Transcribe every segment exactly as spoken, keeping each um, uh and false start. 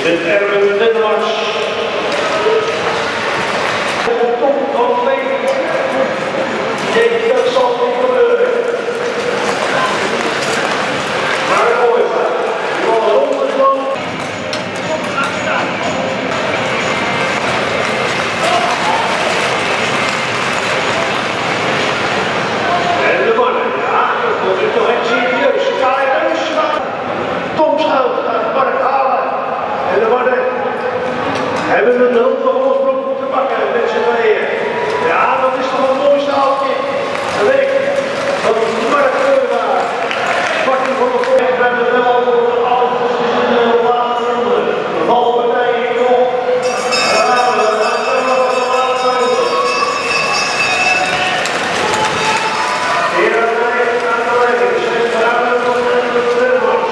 Dat zal niet gebeuren. Maar Ooijevaar, die al honderd man. En de mannen, ja, dat wordt het toch echt serieus. K P N Tom Schuil gaat Mark halen. En de mannen hebben een hulp van Oosbroek moeten pakken met z'n tweeën. Ja, dat is toch een mooi staaltje. Een week van Mark Ooijevaar. Pakje voor de voorbereiding bij de wel voor de ouders in de laatste ronde. De valpartij in de op. Ja, we gaan zo nog de laatste ronde. Hier aan de leiding, aan de leiding. Zes vrouwen van de Nederlands.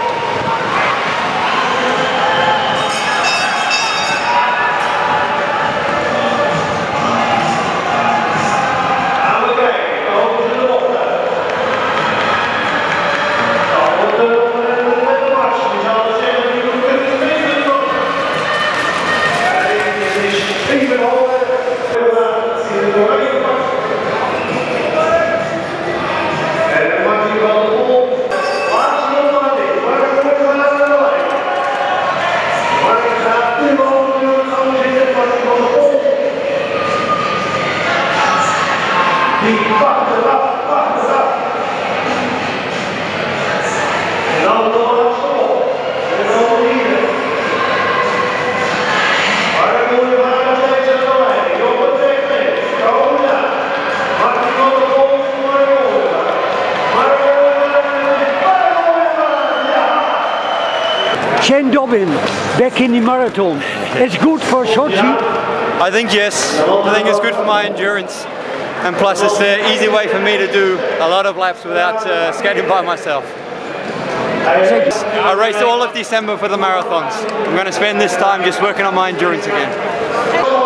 Dobbin, back in the marathon. It's good for Sotsji? I think yes. I think it's good for my endurance. And plus it's the easy way for me to do a lot of laps without uh, skating by myself. I raced all of December for the marathons. I'm going to spend this time just working on my endurance again.